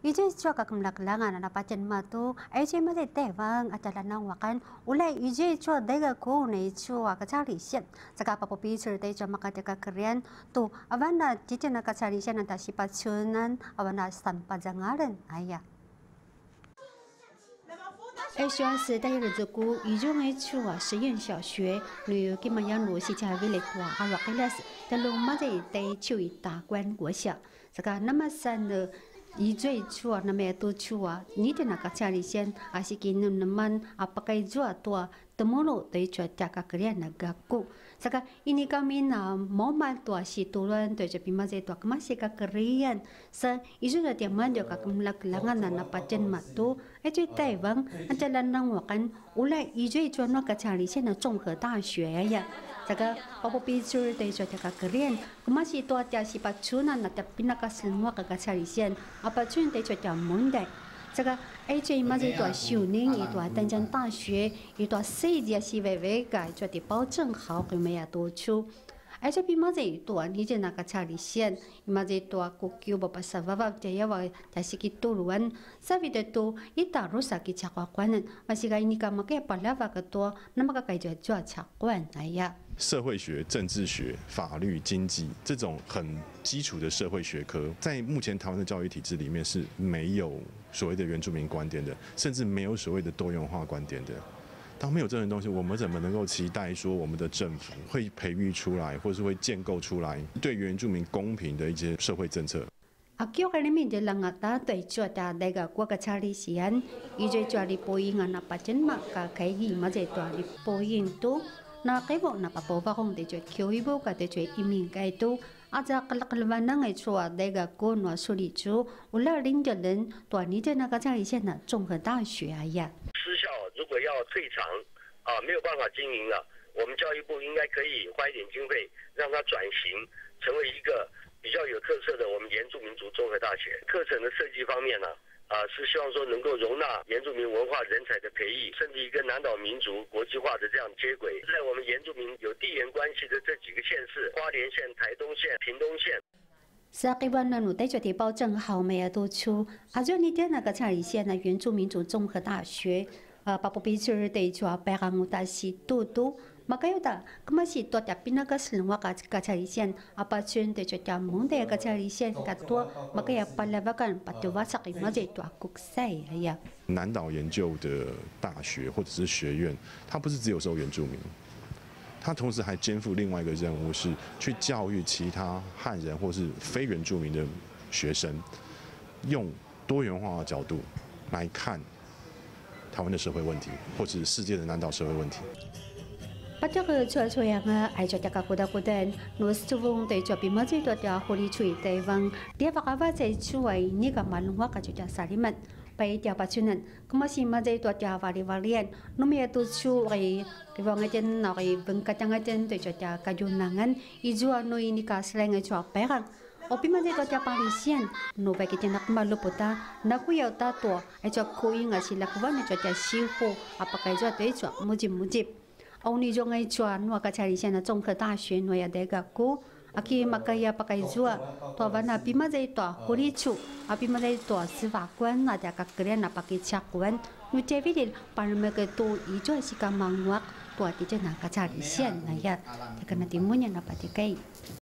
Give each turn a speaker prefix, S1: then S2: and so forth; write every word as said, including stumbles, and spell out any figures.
S1: Ije chua kakumlaklangan na pachen matu, ije mate tewang atalanang wakan, ulay ije chua dega ko na chua kachari siya. Saka papopi surte chua makateka Korean, to avana chiche na kachari siya na tashipachunan, avana sampajangaran, aya. 二十二时，大家的这个一中的处啊，实验小学，例如金马洋路西加维勒多阿瓦克拉斯，但龙马在在处于大关国小，这个那么三的。 一最处啊，那么多处啊，你的那个家里先，还是给你们啊，不该做多，怎么了？对着大家个人那个股，这个因为kami na mau mantua si tulan tu je pima je tu masih ka Korean, sa isu na dia man dia ka kemlak-langan na napachen matu, eh je Taiwan, anjalan nang wakan, ulai isu itu na ka cari sen na 综合大学呀。 这个包括比如对着这个个人，我们是多家是把出呢那的比那个生活个个差异线，啊把出对着叫门的，这个而且嘛这多修宁一多登上大学，一多世界是为为个做的保证好个没有多出。 而且比嘛这多，你这那个差异线，嘛这多国球不把啥娃娃这样话，但是去多乱，啥位的多，一打入啥去插关关呢？嘛是个你干嘛个把那娃个多，那么个该就做插关哎呀。
S2: 社会学、政治学、法律、经济这种很基础的社会学科，在目前台湾的教育体制里面是没有所谓的原住民观点的，甚至没有所谓的多元化观点的。当没有这种东西，我们怎么能够期待说我们的政府会培育出来，或是会建构出来对原住民公平的一些社会政策？
S1: 啊，叫个里面的人啊，打对做的那个国家查理西安，伊就做的播音啊，那把真嘛个开议嘛，在做的播音都。 na cái bộ na papo va kong de chwe kyo ibo ka de chwe imin kai tu aja kalak kalwan na ngai chua de ga ko no suri chu ula ring de len to ni de na ka cha li xian na 综合大学啊呀。
S3: 私校如果要退场啊，没有办法经营了，我们教育部应该可以花一点经费，让它转型成为一个比较有特色的我们原住民族综合大学。课程的设计方面呢？ 啊，是希望说能够容纳原住民文化人才的培育，甚至一个南岛民族国际化的这样接轨，在我们原住民有地缘关系的这几个县市：花莲县、台东县、屏东县。
S1: sa kiban na nutai cho ti bao zheng hao me ya do chu a jo ni de na ga cha li xian na 原住民族综合大学呃巴布比尔的就啊白昂大西都都 Makayo ta, kumasi to ta pinakaslunga ka kacharisian, apachun de chota munde kacharisian katwa, makaya palavakan patuwasak imaje to akuksai ya.
S2: 南岛研究的大学或者是学院，它不是只有收原住民，它同时还肩负另外一个任务，是去教育其他汉人或是非原住民的学生，用多元化的角度来看台湾的社会问题，或是世界的南岛社会问题。
S1: Pada ke cuaca yang ai cuaca kakuda-kudan, nus cuvung te cuapi maji tu dia holi cui te wang dia pakawa cai cuai ni kamalungwa ka cuaca saliman. Pai dia pacunan, kemasi maji tu dia wali-walian, numi tu cuai kewang ajen nari bengkatang ajen te cuaca kajunangan, ijua no ini ka seleng cua perang. Opi maji tu dia palisian, no bagi jenak malu puta, naku yau tatua, ai cua kui ngasilak wan cuaca sihu, apakah jua te cua mujib-mujib. 欧尼中爱转我个查理县的综合大学，我也得个过。阿去马盖亚巴盖做，多วัน那比马在多护理处，阿比马在多司法官那得个个人那巴给查官，我这边的把人们个多一做是个忙活，多的就那个查理县那呀，这个那题目呢那巴的给。